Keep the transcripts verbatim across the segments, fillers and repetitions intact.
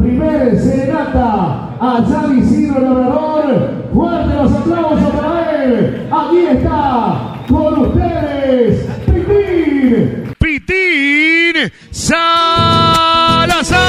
primer serenata a San Isidro Labrador. Fuerte los aplausos para él. Aquí está con ustedes Pitín. Pitín Salazar.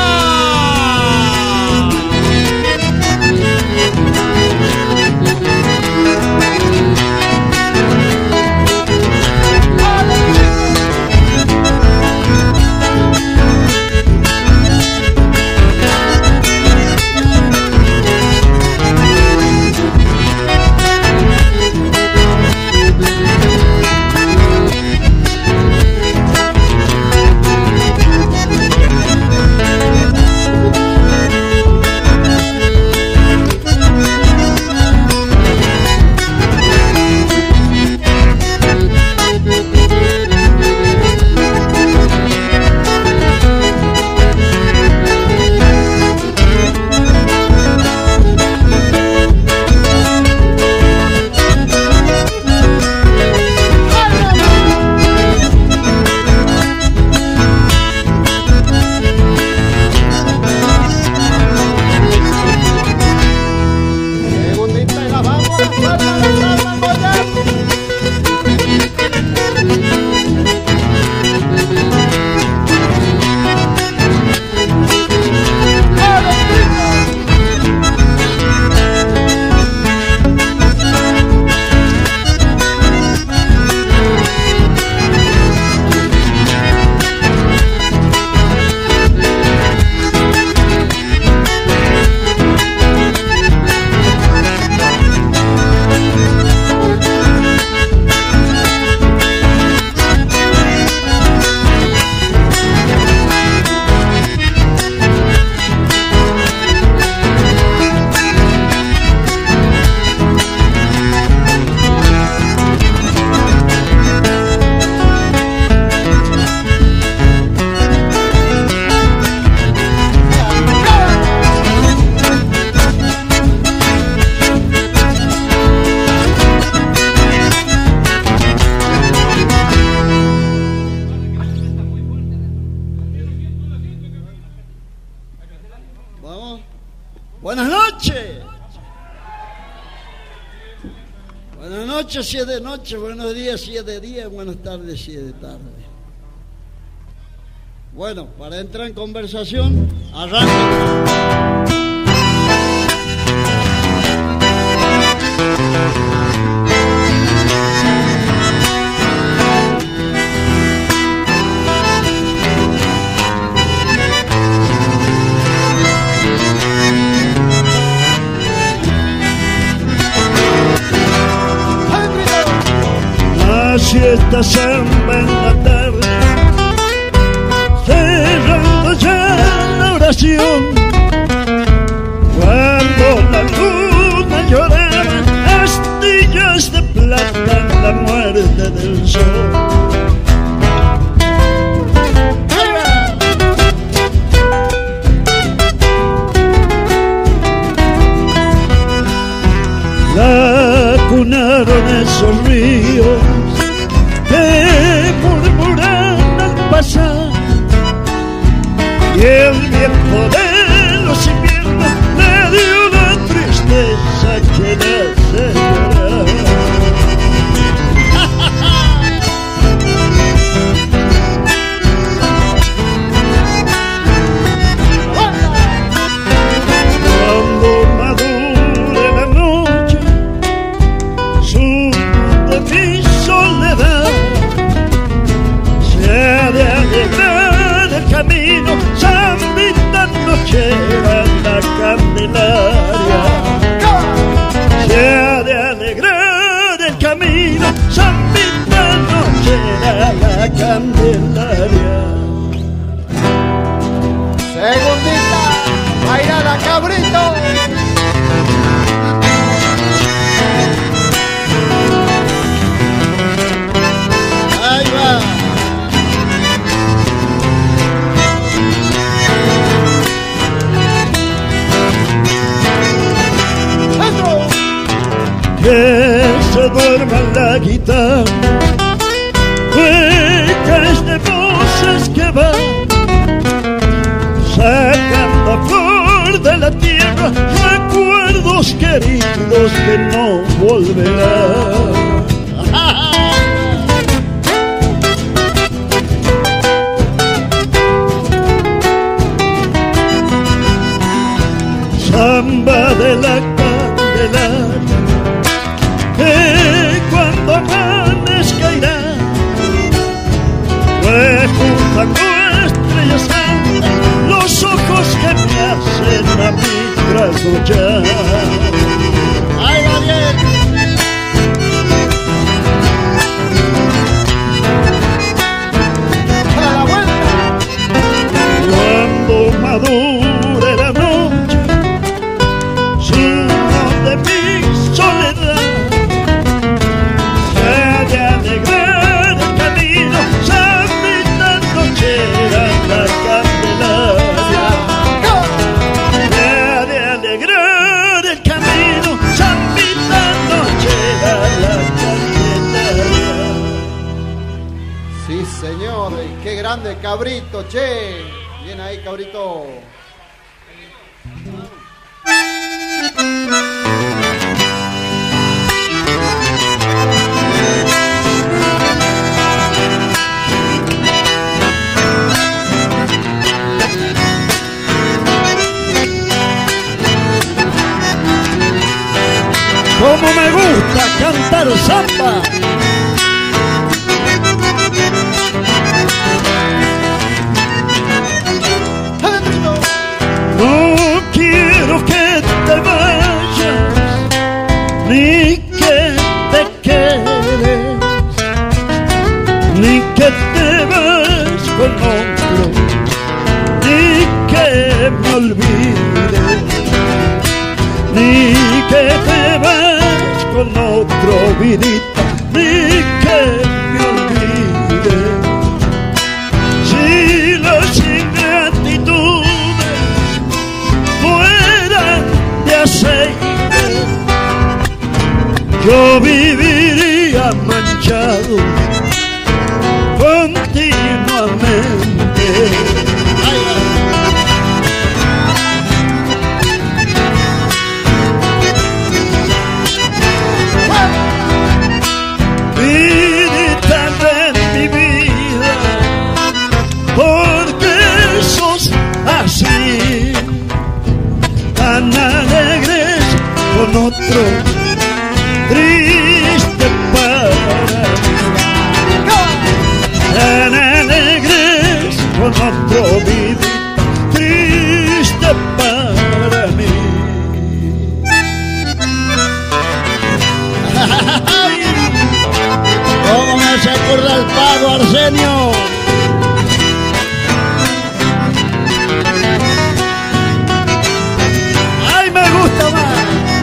Si es de noche, buenos días, si es de día, buenas tardes, si es de tarde. Bueno, para entrar en conversación, arranca. Si esta samba en la tarde, cerrando ya la oración, cuando la luna lloraba astillas de plata en la muerte del sol. La cunaron esos ríos que murmuran al pasar, y el viento de los inviernos le dio una tristeza que le hace llorar. Cuando madure la noche, supe de mi soledad, de alegrar el camino, San Vita noche a la Candelaria. Se ha de alegrar el camino, San Vita noche a la Candelaria. Segundita, bailala cabrito. Ahí va. Que se duerma la guitarra, cuecas de voces que van sacando flores los queridos que no volverán. Samba de la Candelaria, que cuando amanezca irá rejuntando estrellas santas los ojos que me hacen a mí trasnochar. ¡Ay, Daniel! ¡A la vuelta! Cuando madure la noche, signo de mi soledad, se ha de alegrar el camino, San Vita nochera la Candelaria. Se ha de alegrar el camino, San Vita nochera la Candelaria. Sí, señor, y qué grande Cabrito, che. Bien ahí, Cabrito. Como me gusta cantar samba. No quiero que te vayas, ni que te quedes, ni que te vayas con otro, ni que me olvides, ni que te vayas con otro, vidita, ni que me olvides. Si las ingratitudes fueran de aceite, yo viviría manchado continuamente. Vidita de mi vida, porque sos así, tan alegres con otro, triste para mí. Tan alegres con otro, vida, triste para mí. ¿Cómo me se acuerda el pago, Arsenio? ¡Ay, me gusta más!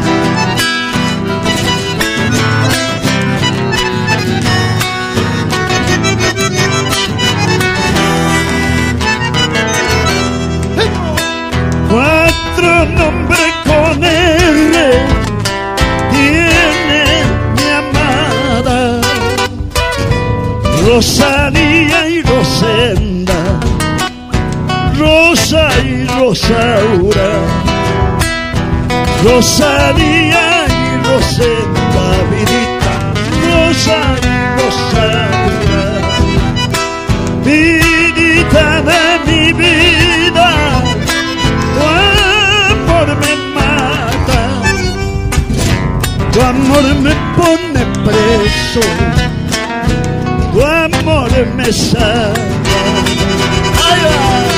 Cuatro nombres con R tiene mi amada, Rosalía y Rosenda, Rosa y Rosaura, Rosalía y Rosenda, vidita, Rosa y Rosaura, vidita de mi vida, tu amor me mata, tu amor me pone preso, tu amor me sana. ¡Ay, ay!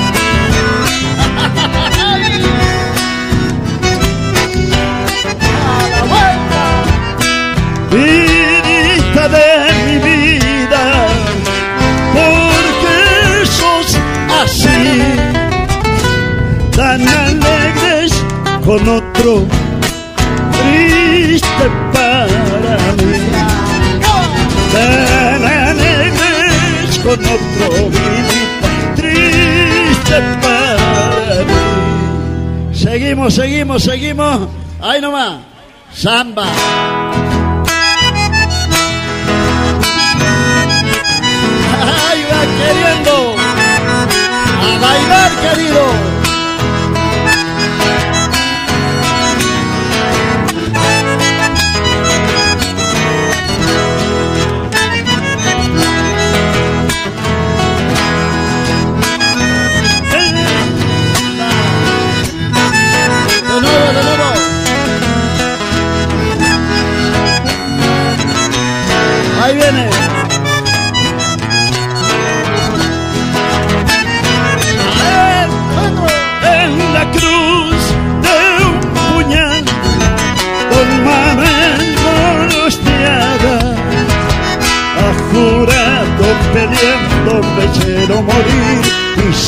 Vidita de mi vida, porque sos así, tan alegres con otro, triste para mí. Tan alegres con otro, vidita, triste para mí. Seguimos, seguimos, seguimos. Ahí nomás. Samba. Ay, va queriendo a bailar, querido.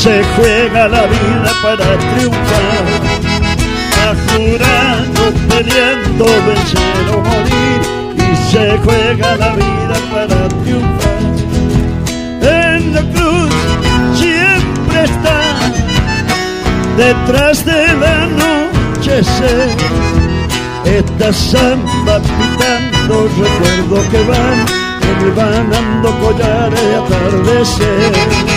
se juega la vida para triunfar, va jurando, peleando, vencer o morir, y se juega la vida para triunfar. En la cruz siempre está, detrás del anochecer, esta samba pitando, recuerdo que van, que me van dando collares de atardecer.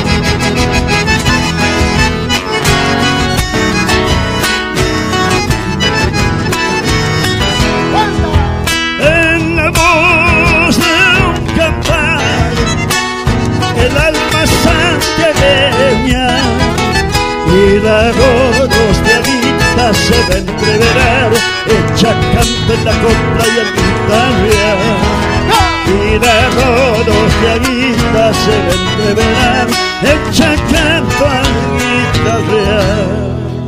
En la voz de un cantar, el alma santiagueña, y la gorostianita se va a entreverar, echa canto en la copla y el guitarrear. Y la gorostianita se va a entreverar, echa canto al guitarrear.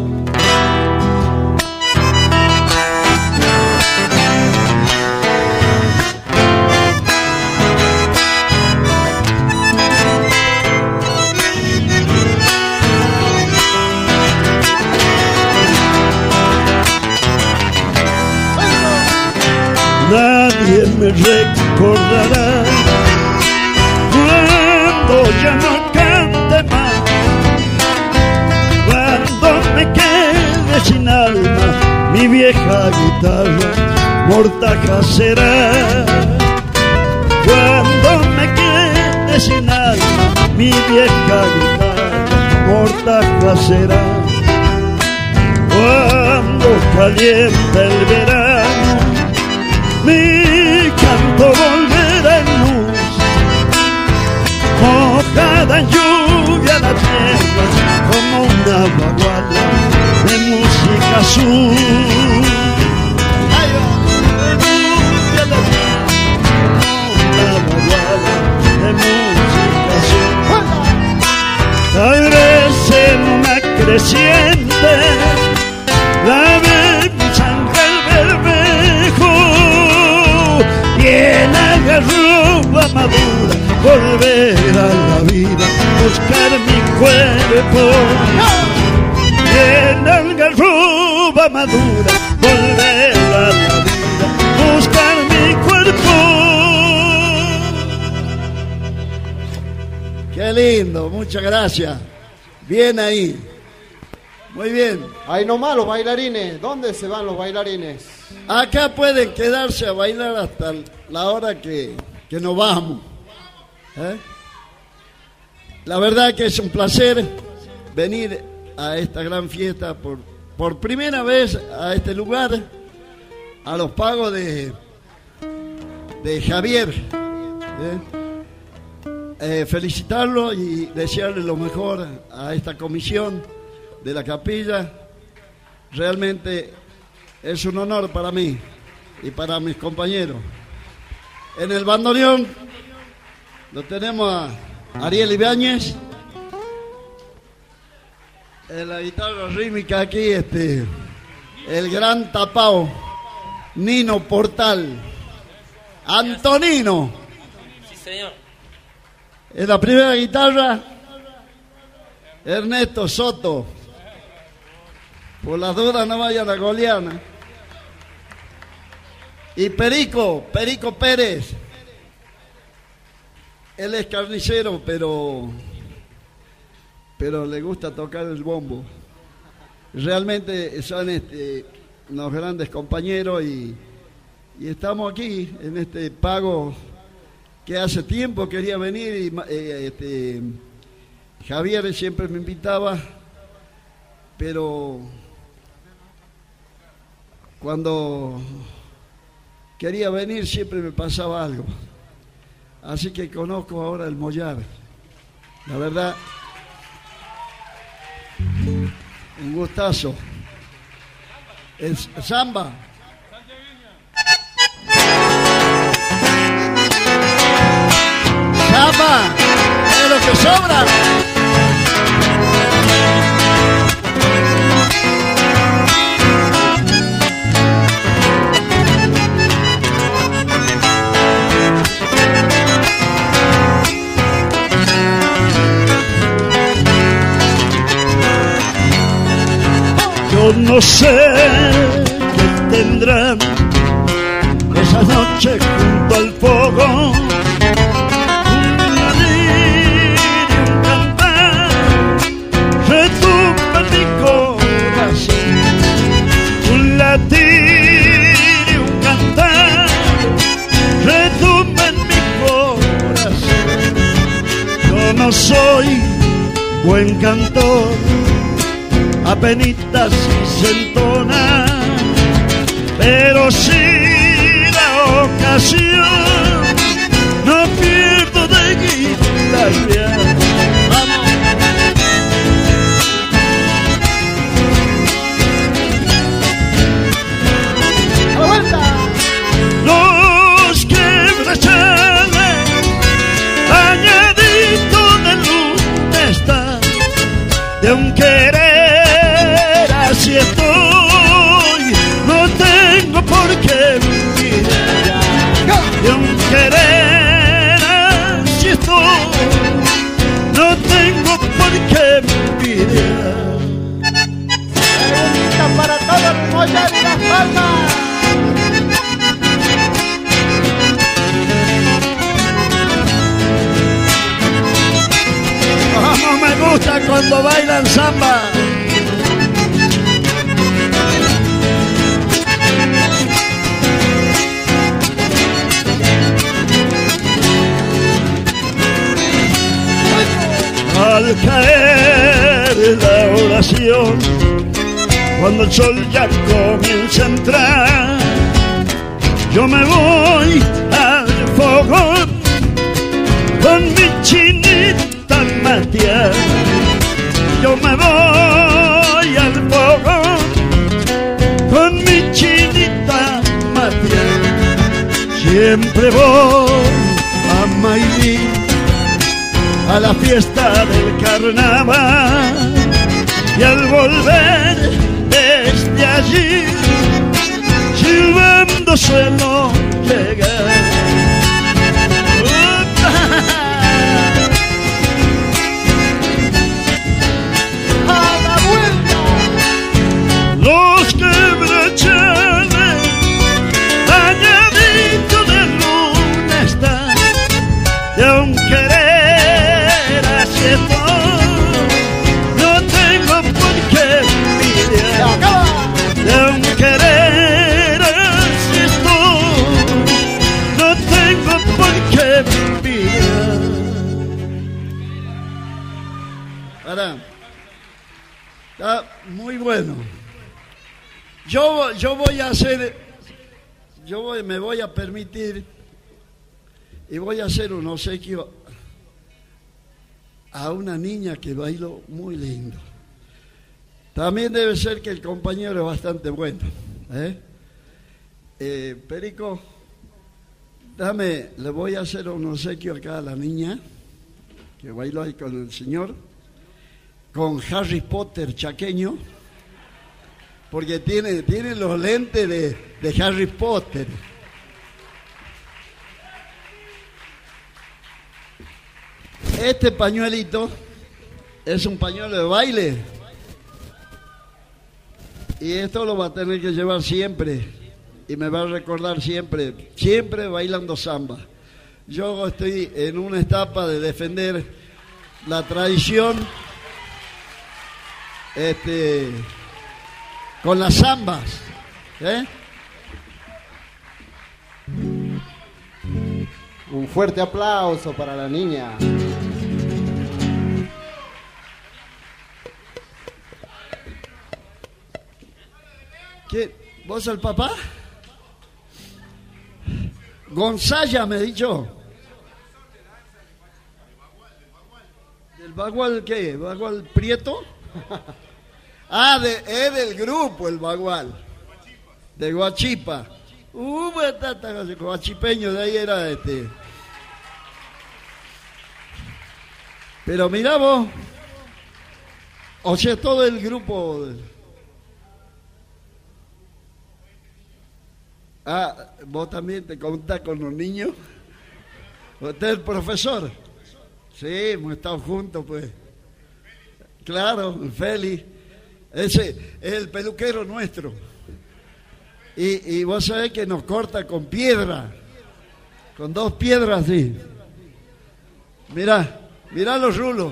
Nadie me recordará cuando ya no cante más, cuando me quede sin alma mi vieja guitarra mortaja será. Cuando me quede sin alma mi vieja guitarra mortaja será. Cuando calienta el verano mi canto volverá en luz, mojada en lluvia la tierra, como una baguala de música azul. Ay, de lluvia la tierra, como una baguala de música azul. Tal vez en una creciente la ve mi sangre el bermejo, y en la garroba madura volver a la vida, buscar mi cuerpo. Y en la garroba madura volver a la vida, buscar mi cuerpo. Qué lindo, muchas gracias. Bien ahí. Muy bien. Ahí nomás los bailarines. ¿Dónde se van los bailarines? Acá pueden quedarse a bailar hasta la hora que, que nos vamos. ¿Eh? La verdad que es un placer venir a esta gran fiesta por, por primera vez a este lugar, a los pagos de, de Javier. ¿Eh? Eh, felicitarlo y desearle lo mejor a esta comisión de la capilla. Realmente es un honor para mí y para mis compañeros. En el bandoneón lo tenemos a Ariel Ibáñez. En la guitarra rítmica aquí, este, el gran tapao, Nino Portal. Antonino. Sí, señor. En la primera guitarra, Ernesto Soto. Por las dudas no vayan a Goliana. Y Perico, Perico Pérez. Él es carnicero, pero, pero le gusta tocar el bombo. Realmente son este, unos grandes compañeros y, y estamos aquí en este pago que hace tiempo quería venir y eh, este, Javier siempre me invitaba, pero cuando quería venir siempre me pasaba algo. Así que conozco ahora el mollar. La verdad, un gustazo. El samba. Samba, es lo que sobra. Yo no sé qué tendrán esa noche junto al fuego, un latir y un cantar retumba en mi corazón, un latir y un cantar retumba en mi corazón. Yo no soy buen cantor, apenitas se entona, pero sí la ocasión no pierdo de guitarra. Vamos. ¡A la vuelta! Los quebrachales añadito de luna está, de un querer así estoy, no tengo por qué vivir. De un querer así estoy, no tengo por qué vivir. Pregunta para todo el Moya de Las Palmas. Como me gusta cuando bailan samba. Al caer la oración, cuando el sol ya comienza a entrar, yo me voy al fogón con mi chinita Matías. Yo me voy al fogón con mi chinita Matías. Siempre voy a Mailí, a la fiesta del carnaval, y al volver desde allí silbando suelo llegar. ¡A la vuelta! Los quebrachales añadito de luna está, de un querer así estoy, no tengo por qué ¡Se envidiar. acaba! De un querer así estoy, no tengo por qué envidiar. Ahora, está muy bueno. Yo, yo voy a hacer, yo voy- me voy a permitir y voy a hacer un obsequio a una niña que bailó muy lindo. También debe ser que el compañero es bastante bueno. ¿eh? Eh, Perico, dame, le voy a hacer un obsequio acá a la niña que bailó ahí con el señor, con Harry Potter chaqueño, porque tiene, tiene los lentes de, de Harry Potter. Este pañuelito es un pañuelo de baile y esto lo va a tener que llevar siempre y me va a recordar siempre, siempre bailando samba. Yo estoy en una etapa de defender la tradición este, con las zambas. ¿eh? Un fuerte aplauso para la niña. ¿Qué? ¿Vos el papá? Gonzaya me ha dicho. ¿Del Bagual qué? ¿Bagual Prieto? Ah, de, es del grupo el Bagual. De Guachipa. Uh, batata, guachipeño, de ahí era este. Pero mirá vos. O sea, todo el grupo. Ah, vos también te contás con los niños. Usted es el profesor. Sí, hemos estado juntos, pues. Claro, Feli. Ese es el peluquero nuestro. Y, y vos sabés que nos corta con piedra, con dos piedras así. Mirá, mirá los rulos.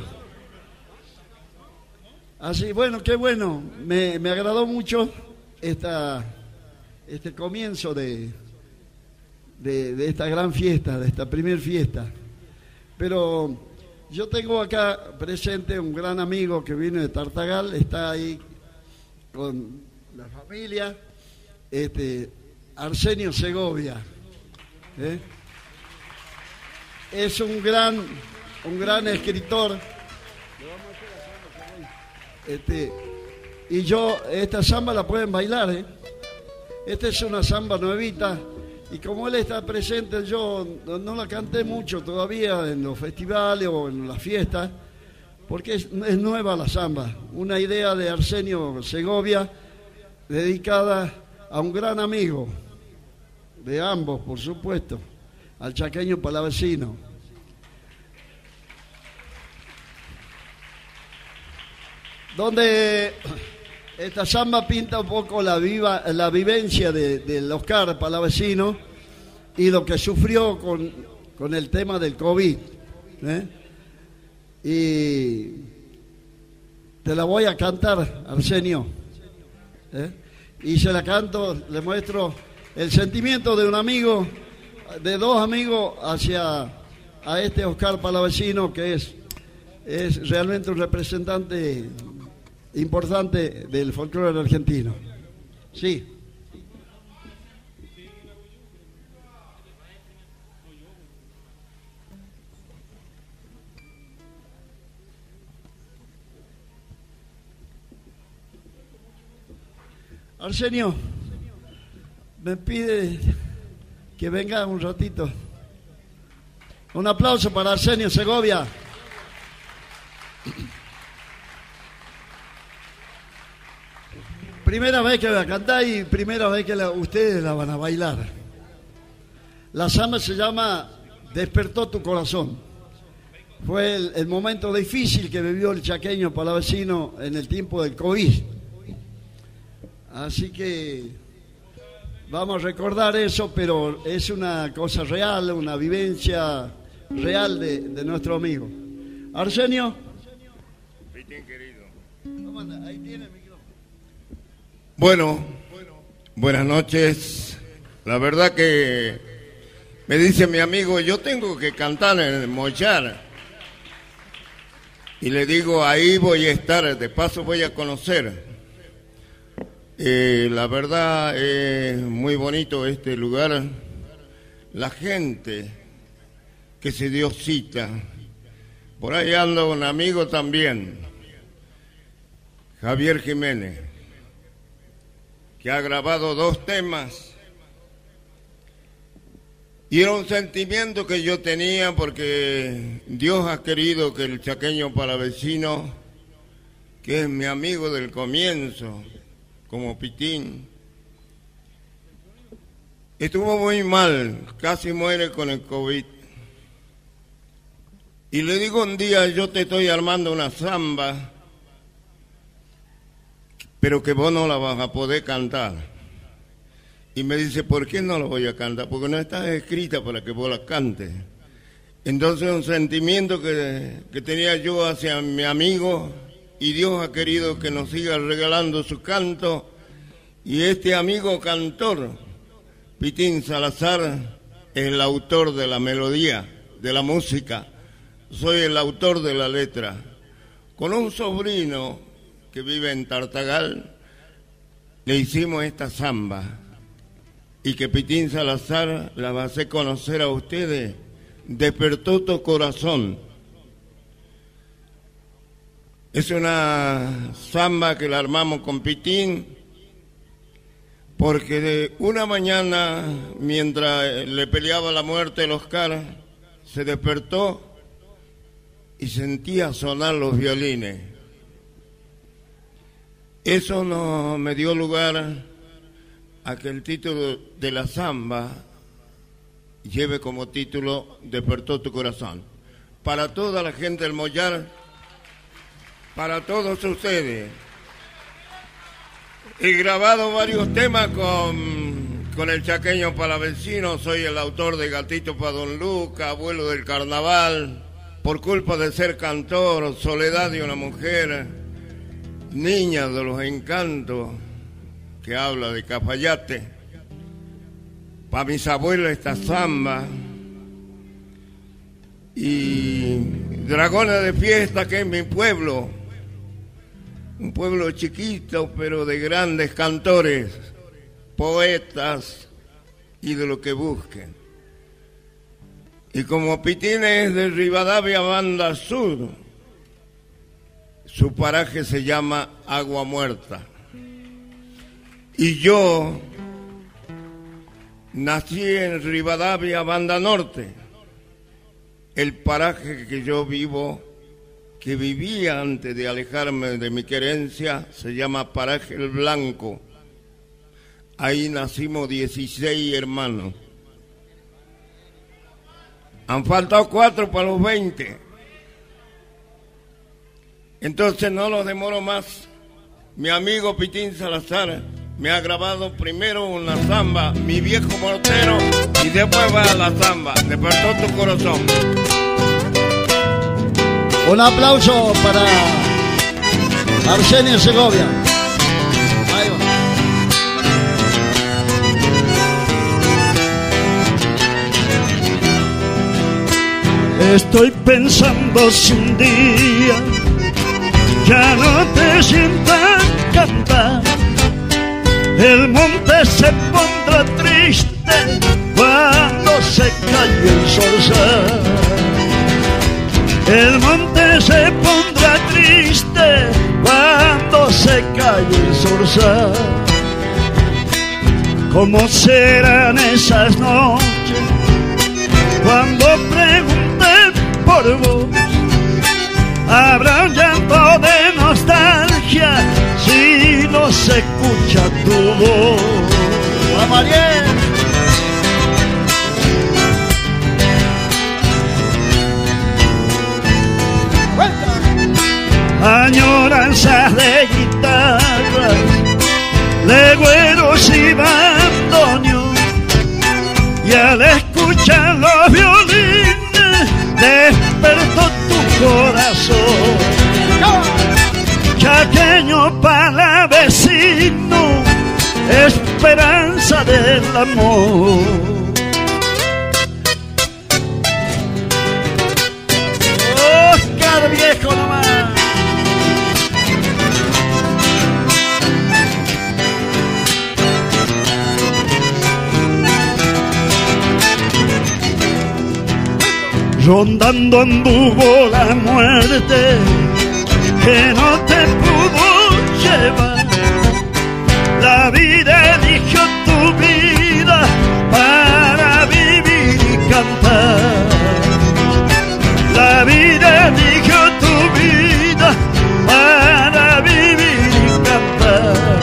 Así, bueno, qué bueno. Me, me agradó mucho esta, este comienzo de, de, de esta gran fiesta, de esta primer fiesta. Pero yo tengo acá presente un gran amigo que vino de Tartagal, está ahí con la familia, este, Arsenio Segovia. ¿eh? Es un gran, un gran escritor. Este, y yo, esta samba la pueden bailar, ¿eh? Esta es una samba nuevita. Y como él está presente, yo no, no la canté mucho todavía en los festivales o en las fiestas, porque es, es nueva la samba. Una idea de Arsenio Segovia, dedicada a un gran amigo, de ambos, por supuesto, al chaqueño palavecino. Donde esta samba pinta un poco la viva, la vivencia de, del Oscar palavecino y lo que sufrió con, con el tema del COVID. ¿eh? Y te la voy a cantar, Arsenio. ¿eh? Y se la canto, le muestro el sentimiento de un amigo, de dos amigos hacia a este Oscar palavecino, que es, es realmente un representante importante del folclore argentino. Sí. Arsenio, me pide que venga un ratito. Un aplauso para Arsenio Segovia. Primera vez que la cantar y primera vez que la, ustedes la van a bailar. La samba se llama Despertó tu corazón. Fue el, el momento difícil que vivió el chaqueño palavecino en el tiempo del COVID. Así que vamos a recordar eso, pero es una cosa real, una vivencia real de, de nuestro amigo. Arsenio. ¿Cómo anda? Ahí tiene el micrófono. Bueno, buenas noches. La verdad que me dice mi amigo, yo tengo que cantar en el Mollar. Y le digo, ahí voy a estar, de paso voy a conocer. Eh, la verdad es muy bonito este lugar. La gente que se dio cita. Por ahí anda un amigo también, Javier Jiménez, que ha grabado dos temas, y era un sentimiento que yo tenía porque Dios ha querido que el chaqueño palavecino, que es mi amigo del comienzo, como Pitín, estuvo muy mal, casi muere con el COVID. Y le digo un día, yo te estoy armando una samba, pero que vos no la vas a poder cantar. Y me dice, ¿por qué no la voy a cantar? Porque no está escrita para que vos la cantes. Entonces un sentimiento que, que tenía yo hacia mi amigo, y Dios ha querido que nos siga regalando su canto, y este amigo cantor, Pitín Salazar, es el autor de la melodía, de la música. Soy el autor de la letra. Con un sobrino que vive en Tartagal, le hicimos esta samba, y que Pitín Salazar la va a hacer conocer a ustedes. Despertó tu corazón. Es una samba que la armamos con Pitín, porque de una mañana, mientras le peleaba la muerte el Oscar, se despertó y sentía sonar los violines. Eso no me dio lugar a que el título de la samba lleve como título Despertó tu corazón. Para toda la gente del Mollar, para todos ustedes, He grabado varios temas con, con el Chaqueño Palavecino. Soy el autor de Gatito pa' Don Luca, Abuelo del Carnaval, Por culpa de ser cantor, Soledad de una mujer, Niña de los encantos, que habla de Cafayate, Pa' mis abuelos esta zamba, y Dragones de Fiesta, que es mi pueblo, un pueblo chiquito pero de grandes cantores, poetas y de lo que busquen. Y como Pitín es de Rivadavia, Banda Sur, su paraje se llama Agua Muerta. Y yo nací en Rivadavia, Banda Norte. El paraje que yo vivo, que vivía antes de alejarme de mi querencia, se llama Paraje El Blanco. Ahí nacimos dieciséis hermanos. Han faltado cuatro para los veinte. Entonces no los demoro más. Mi amigo Pitín Salazar me ha grabado primero una zamba, Mi Viejo Mortero, y después va a la zamba, Despertó tu corazón. Un aplauso para Arsenio Segovia. Ahí va. Estoy pensando si un día ya no te sientas cantar, el monte se pondrá triste cuando se calle el zorzal. El monte se pondrá triste cuando se calle el zorzal. ¿Cómo serán esas noches cuando pregunten por vos? Habrá un llanto de nostalgia si no se escucha tu voz. ¡A Mariel! Añoranzas de guitarras, legüeros y bandoneón, y al escuchar los violines despertó tu corazón. Chaqueño palavecino, esperanza del amor. Oscar Viejo nomás. Rondando anduvo la muerte que no te pudo llevar. La vida eligió tu vida para vivir y cantar. La vida eligió tu vida para vivir y cantar.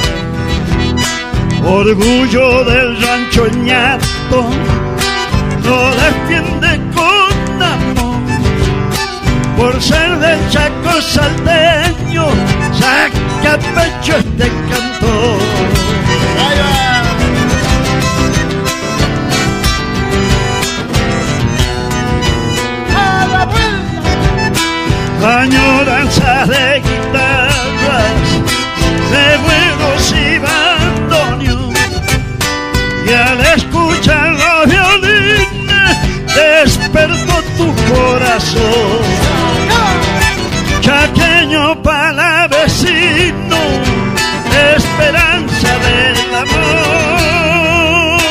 Orgullo del rancho ñato no defiende con amor, por ser del Chaco salteño, saca pecho este cantor. ¡Ahí va! ¡A la vuelta! Añoranzas de guitarras, de juegos y bandoneón, y al escuchar los violines despertó tu corazón. Chaqueño palavecino, esperanza del amor.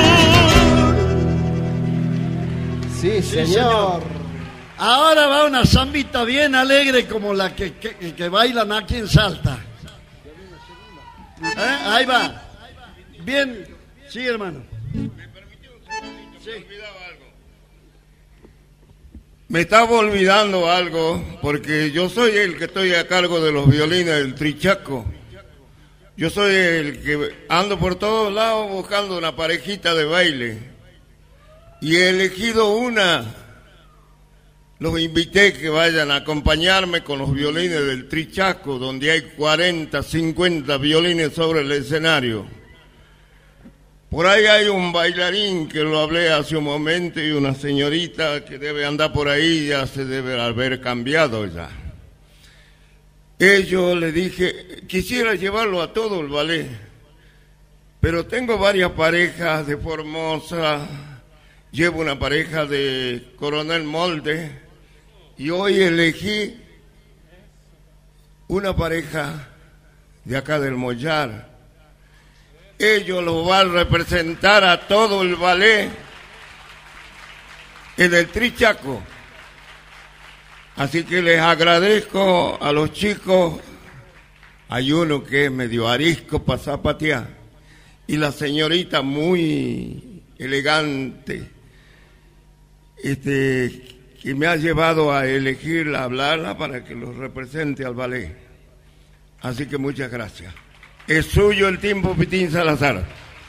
Sí, señor. Ahora va una zambita bien alegre como la que, que, que bailan aquí en Salta. ¿Eh? Ahí va. Bien. Sí, hermano. ¿Me permitió un segundito? Sí. Me olvidaba algo. Me estaba olvidando algo, porque yo soy el que estoy a cargo de los violines del trichaco. Yo soy el que ando por todos lados buscando una parejita de baile. Y he elegido una los invité que vayan a acompañarme con los violines del Trichaco, donde hay cuarenta, cincuenta violines sobre el escenario. Por ahí hay un bailarín que lo hablé hace un momento y una señorita que debe andar por ahí, ya se debe haber cambiado ya. Yo le dije, quisiera llevarlo a todo el ballet, pero tengo varias parejas de Formosa, llevo una pareja de Coronel Molde y hoy elegí una pareja de acá del Mollar. Ellos lo van a representar a todo el ballet en el Trichaco. Así que les agradezco a los chicos. Hay uno que es medio arisco para zapatear y la señorita muy elegante, este, que me ha llevado a elegirla, a hablarla para que los represente al ballet. Así que muchas gracias. Es suyo el tiempo, Pitín Salazar.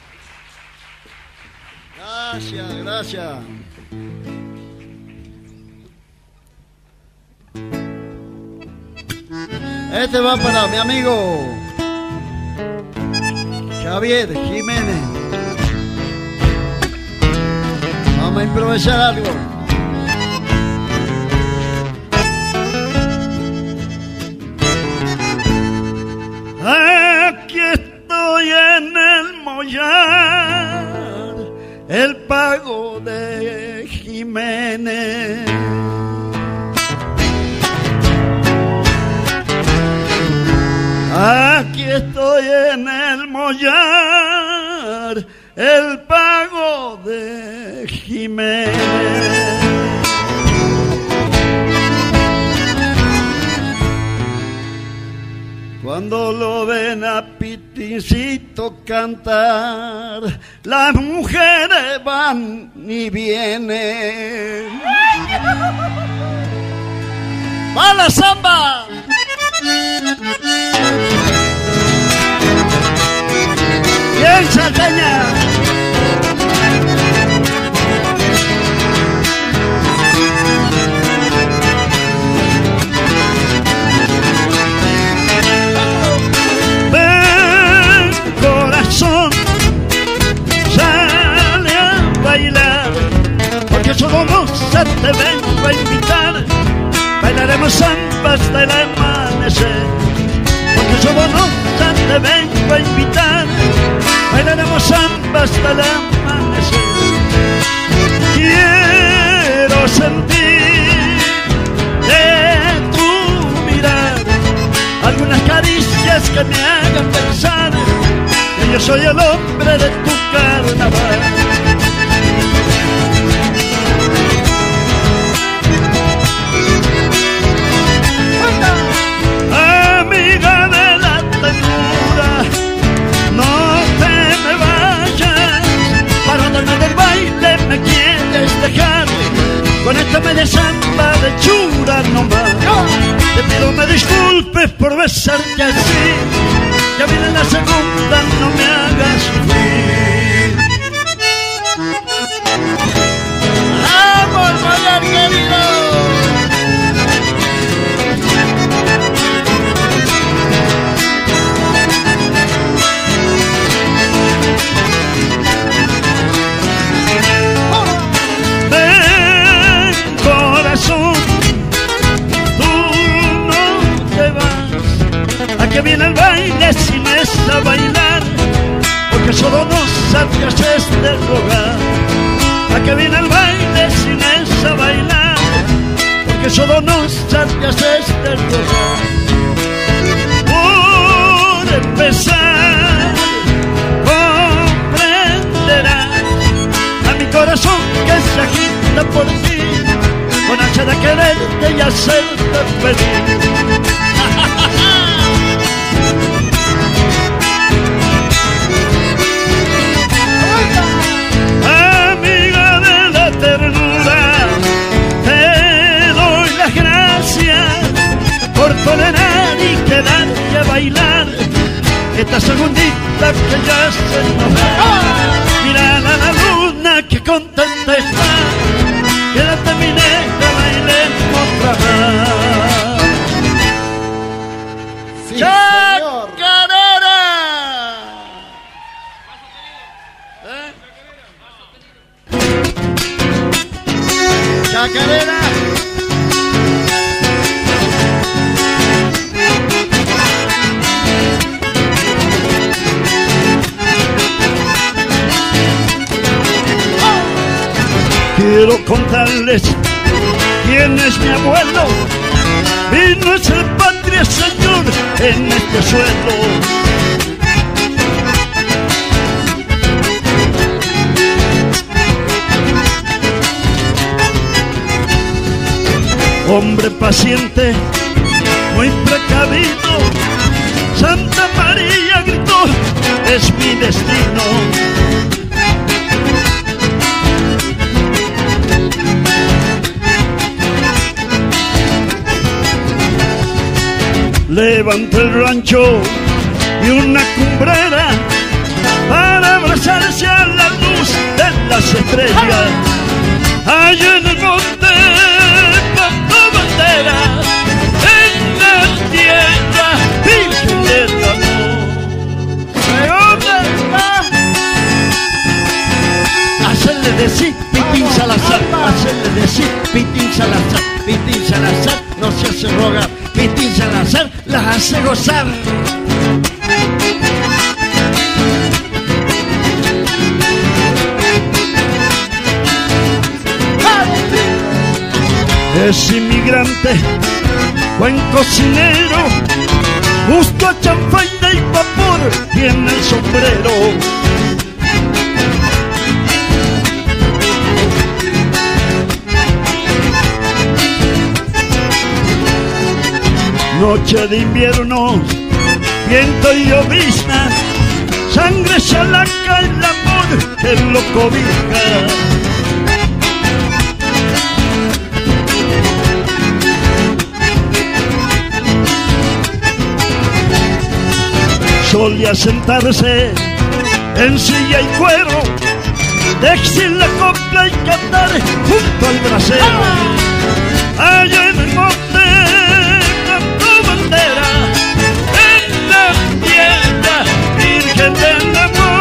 Gracias, gracias. Este va para mi amigo Javier Jiménez. Vamos a improvisar algo. Aquí estoy en el Mollar, el pago de Jiménez. Aquí estoy en el Mollar, el pago de Jiménez. Cuando lo ven a Pitincito cantar, las mujeres van y vienen. ¡Va la samba! ¡Bien, Salteña! Ven, corazón, sale a bailar, porque solo nos te vengo a invitar. Bailaremos samba hasta el amanecer, porque solo nos te vengo a invitar. Bailaremos samba hasta el amanecer. Quiero sentir de tu mirar algunas caricias que me hagan pensar que yo soy el hombre de tu carnaval. Amiga de la ternura, no te me vayas, parándome del baile me quieres dejar, con esta media samba de chura nomás. Te pido me disculpes por besarte así, ya viene la segunda, no me hagas sufrir. ¡Vamos, Mollar querido! Que viene el baile sin mesa a bailar, porque solo nos sabías este rogar. A que viene el baile sin mesa a bailar, porque solo nos sabías este rogar. Por empezar, comprenderás a mi corazón que se agita por ti, con ansia de quererte y hacerte feliz. Amiga de la ternura, te doy las gracias por tolerar y quedarte a bailar esta segundita que ya se nos va. Mira a la luna que contenta está, quédate mi negra bailando Chacarera. Quiero contarles quién es mi abuelo. Vino a ser patria, Señor, en este suelo. Hombre paciente, muy precavido, Santa María gritó, es mi destino. Levantó el rancho y una cumbrera para abrazarse a la luz de las estrellas. Allá en el monte plantó bandera, en la tierra virgen del amor. ¿De dónde está? Hacerle decir Pitín Salazar, hacerle decir Pitín Salazar, Pitín Salazar no se hace rogar, Pitín Salazar las hace gozar. Es inmigrante, buen cocinero, justo a chanfaina y vapor, tiene el sombrero. Noche de invierno, viento y llovizna, sangre chalaca, el amor que lo cobija. Solía sentarse en silla y cuero, decir la copla y cantar junto al brasero. Allá en el monte plantó bandera, en la tierra virgen del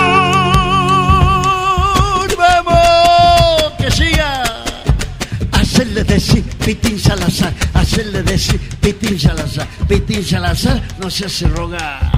amor. ¡Vamos! ¡Que siga! Hacerle decir Pitín Salazar, hacerle decir Pitín Salazar, Pitín Salazar no se hace rogar.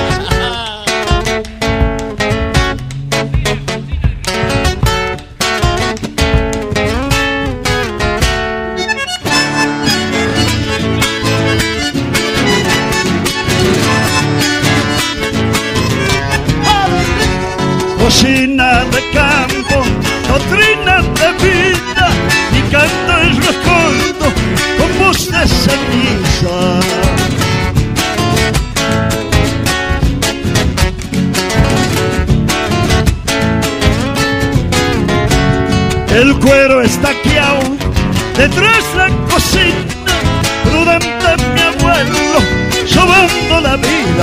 Cocina de campo, doctrina de vida, mi canto es rescoldo con voz de ceniza. El cuero está quiao detrás la cocina, prudente mi abuelo, sobando la vida.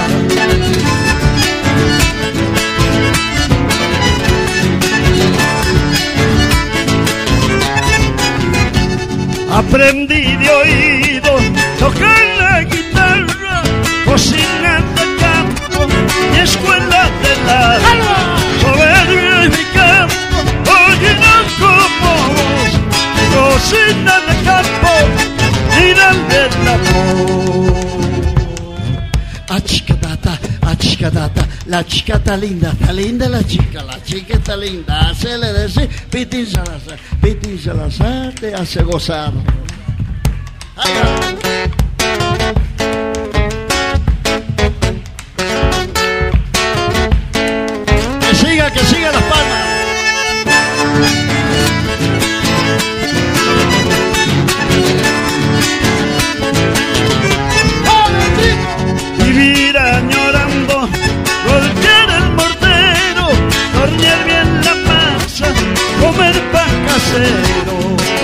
Aprendí de oído tocar la guitarra, cocina de campo y escuela de la soberbio es mi campo, oye no como vos, cocina de campo, mira del amor. Achicadata, achicadata, la chica está linda, está linda la chica, la chica está linda, hacele decir Pitín Salazar, Pitín Salazar te hace gozar. Ay, que siga, que siga las palmas. Vivir añorando, golpear el mortero, tornear bien la masa, comer pan casero.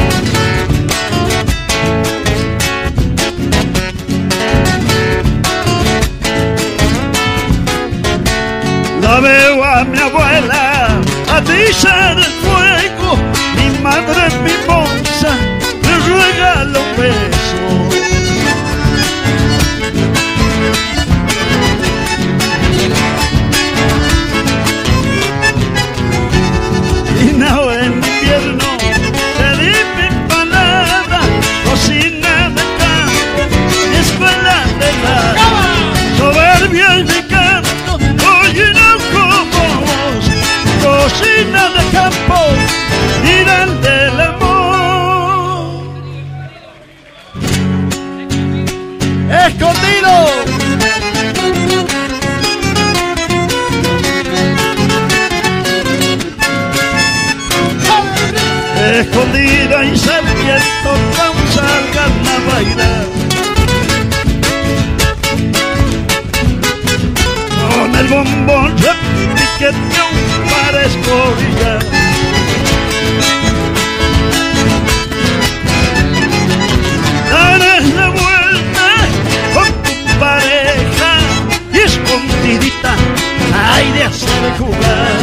La veo a mi abuela atizar el fuego, mi madre mimosa le regala un beso. Y no en invierno te di mi no repique triunfar escoria. Darás la vuelta con tu pareja y escondidita hay de hacer jugar.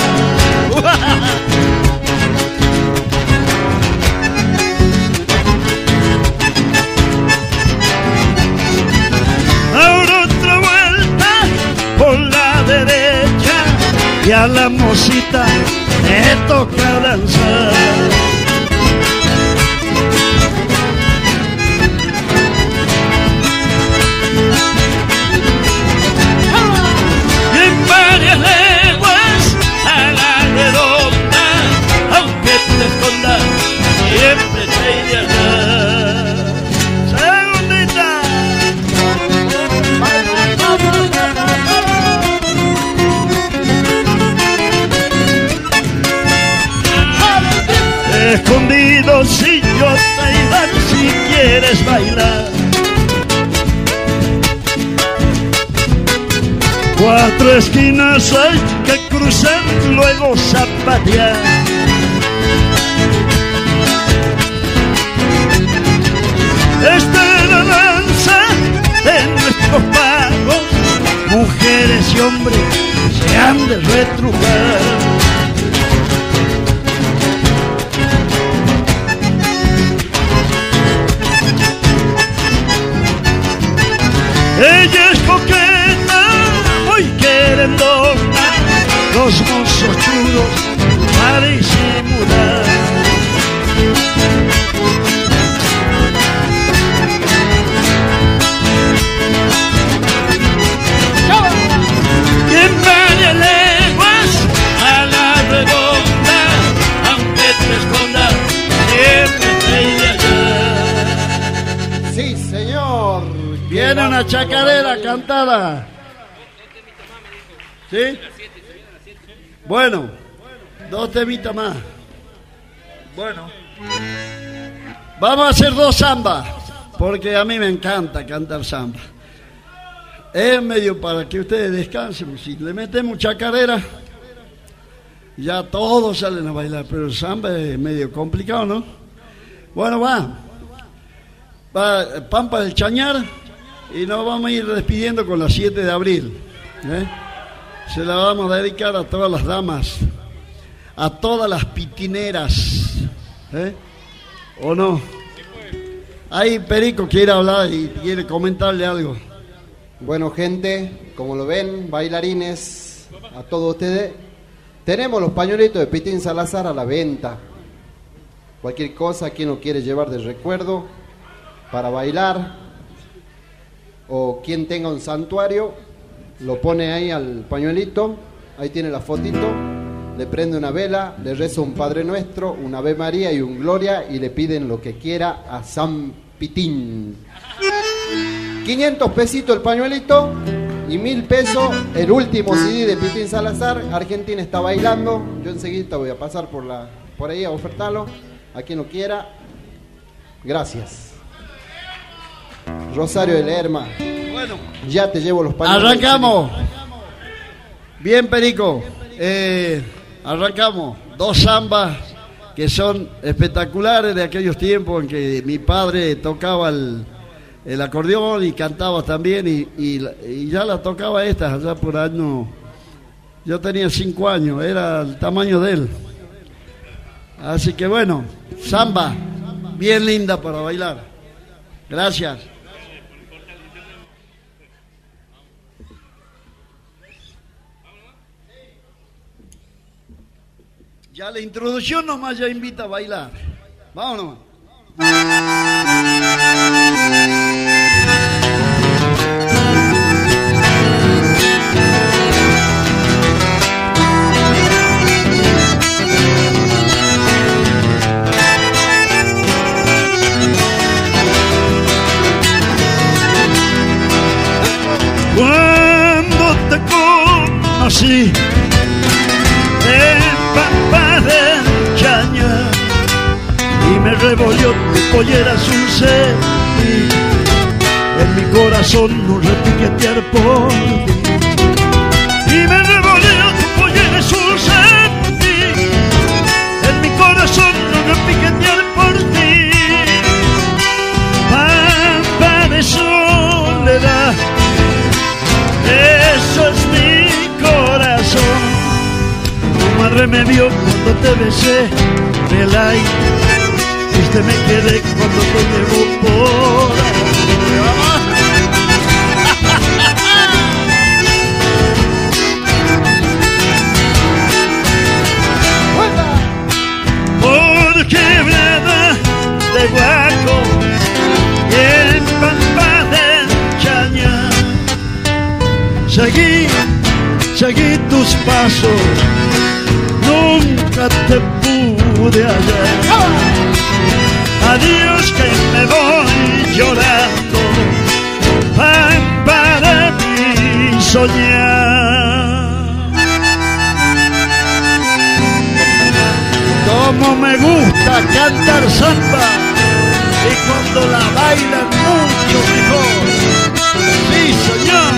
Ahora otra vuelta por la derecha y a la mocita me toca danzar. En varias leguas a la redonda, aunque te escondas, siempre te iré a dar. Segundita. Escondido si yo te iré si quieres bailar. Cuatro esquinas hay que cruzar, luego zapatear. Esta es la danza de nuestros pagos, mujeres y hombres se han de retrucar. Ella es coqueta, muy querendona, los mozos chulos para disimular. Y en varias leguas a la redonda, aunque te escondas, siempre te iré allá. Sí, señor. Viene una chacarera cantada. ¿Sí? Bueno, dos temitas más. Bueno, vamos a hacer dos zambas, porque a mí me encanta cantar samba. Es medio para que ustedes descansen. Si le metemos chacarera, ya todos salen a bailar, pero el samba es medio complicado, ¿no? Bueno, va. Va Pampa del Chañar. Y nos vamos a ir despidiendo con la siete de abril. ¿eh? Se la vamos a dedicar a todas las damas, a todas las pitineras. ¿eh? ¿O no? Ahí Perico quiere hablar y quiere comentarle algo. Bueno, gente, como lo ven, bailarines, a todos ustedes, tenemos los pañuelitos de Pitín Salazar a la venta. Cualquier cosa, quien lo quiere llevar de recuerdo para bailar, o quien tenga un santuario, lo pone ahí al pañuelito, ahí tiene la fotito, le prende una vela, le reza un Padre Nuestro, una Ave María y un Gloria, y le piden lo que quiera a San Pitín. quinientos pesitos el pañuelito y mil pesos el último C D de Pitín Salazar. Argentina está bailando. Yo enseguida voy a pasar por, la, por ahí a ofertarlo a quien lo quiera. Gracias. Rosario de Lerma. Bueno, ya te llevo los pañuelos. Arrancamos. Bien, Perico. Eh, arrancamos. Dos zambas que son espectaculares de aquellos tiempos en que mi padre tocaba el, el acordeón y cantaba también, y, y, y ya la tocaba estas allá por año. Yo tenía cinco años, era el tamaño de él. Así que bueno, samba, bien linda para bailar. Gracias. Ya la introducción nomás ya invita a bailar. Vámonos. Cuando te conocí en Pampa del Chañar y me revolvió tu pollera azul y en mi corazón un repiquetear por ti, y me revolvió padre me vio cuando te besé, Belay, triste me quedé cuando te llevó por ahí. Por quebrada de Guaco y en Pampa del Chañar, seguí, seguí tus pasos, nunca te pude hallar. Adiós que me voy llorando, Pampa de mi soñar. Como me gusta cantar samba, y cuando la bailan mucho mejor. Sí, señor.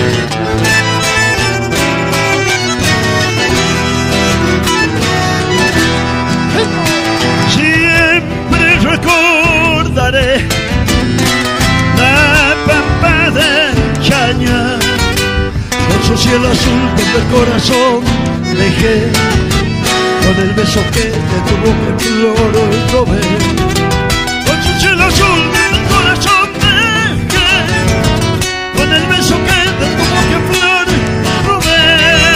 Siempre recordaré la Pampa del Chañar, con su cielo azul donde el corazón dejé, con el beso que de tu boca en flor robé, con su cielo azul del corazón dejé, con el beso que de tu boca en flor robé.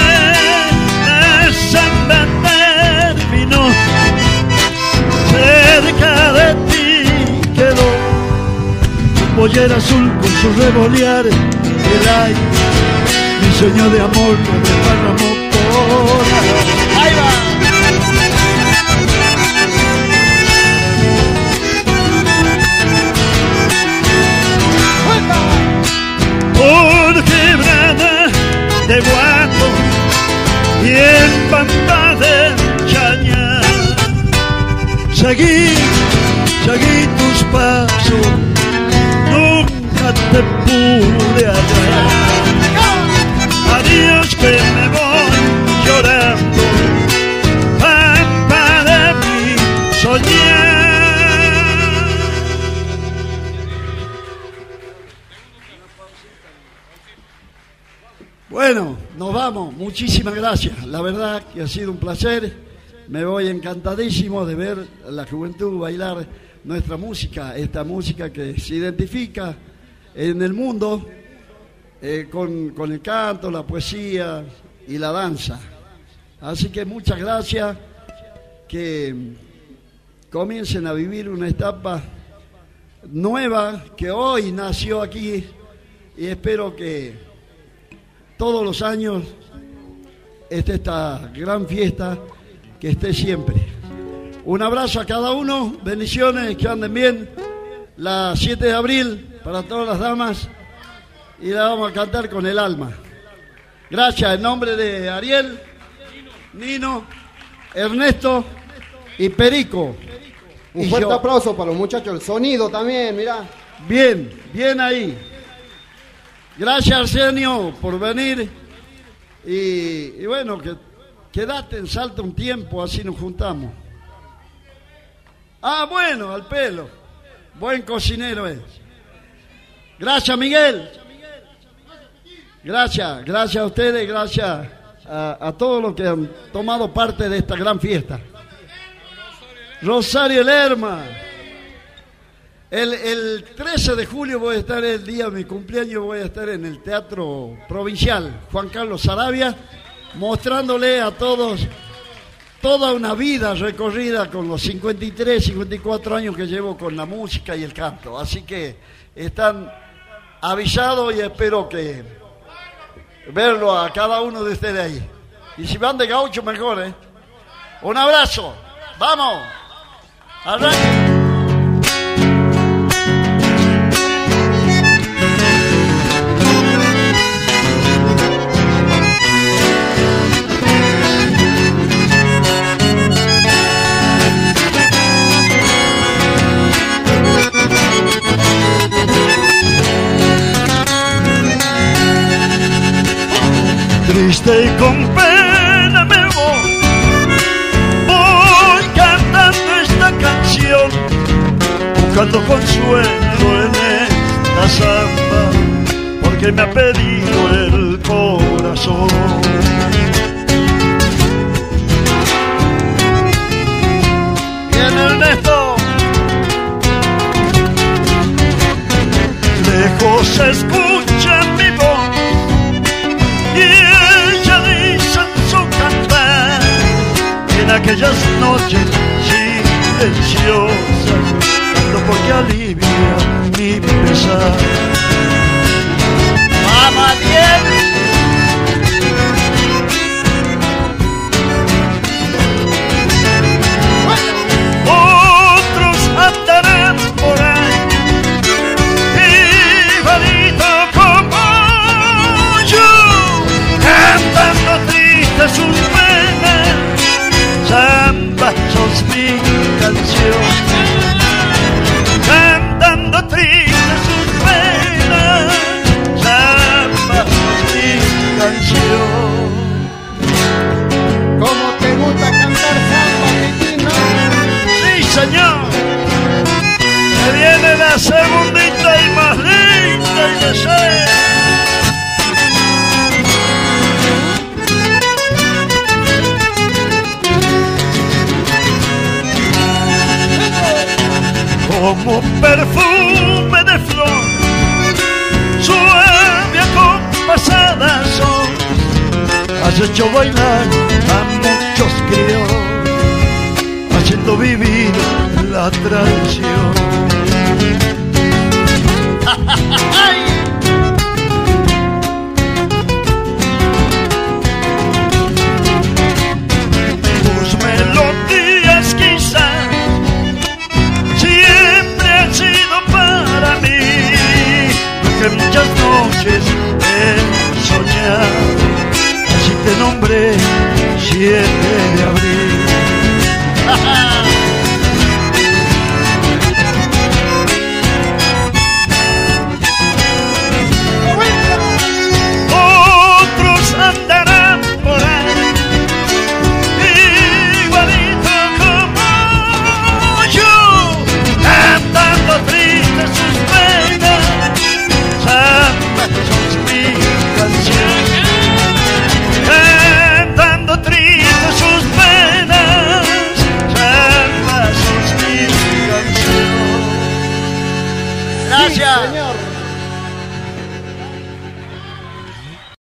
La samba terminó, cerca de ti quedó un boyero azul con su revolear, el ay, mi sueño de amor que me derramó por ahí. ¡Ahí va! Por quebrada de Guaco y en Pampa del Chañar, seguí, seguí tus pasos, nunca te pude hallar. Adiós que me voy llorando, Pampa de mi soñar. Bueno, nos vamos. Muchísimas gracias. La verdad que ha sido un placer. Me voy encantadísimo de ver a la juventud bailar nuestra música, esta música que se identifica en el mundo eh, con, con el canto, la poesía y la danza. Así que muchas gracias. Que comiencen a vivir una etapa nueva que hoy nació aquí, y espero que todos los años esté esta gran fiesta, que esté siempre. Un abrazo a cada uno, bendiciones, que anden bien. La siete de abril para todas las damas, y la vamos a cantar con el alma. Gracias, en nombre de Ariel, Nino, Ernesto y Perico. Un y fuerte yo. aplauso para los muchachos, el sonido también, mirá. Bien, bien ahí. Gracias, Arsenio, por venir. Y, y bueno, que, quedate en Salta un tiempo, así nos juntamos. Ah, bueno, al pelo. Buen cocinero es. Gracias, Miguel. Gracias, gracias a ustedes, gracias a, a todos los que han tomado parte de esta gran fiesta. Rosario Lerma. El, el trece de julio voy a estar, el día de mi cumpleaños, voy a estar en el Teatro Provincial Juan Carlos Sarabia, mostrándole a todos toda una vida recorrida con los cincuenta y tres, cincuenta y cuatro años que llevo con la música y el canto. Así que están avisados, y espero que verlo a cada uno de ustedes ahí. Y si van de gaucho, mejor, ¿eh? Un abrazo. ¡Vamos! ¡Arranque! Triste y con pena me voy, voy cantando esta canción, buscando consuelo en esta samba, porque me ha pedido el corazón. aquellas noches silenciosas, tanto porque alivia mi pesar. ¡Vamos, Diego! Otros andarán por ahí, igualito como yo, cantando triste sus penas. Samba, sos mi canción, cantando triste sus penas. Samba, sos mi canción. ¿Cómo te gusta cantar samba, Pitín, no? Sí, señor. Me viene la segundita y más linda y desea. Como un perfume de flor, suave acompasada son, has hecho bailar a muchos criollos, haciendo vivir la traición. Tus melodías quizás siempre han sido para mí, porque muchas noches he soñado, así te nombré siete de abril. Otros andarán por ahí, igualito como yo, cantando tristes sus penas. Samba, sos mi canción, cantando tristes sus penas. Samba, sos mi canción. Gracias. Sí, señor.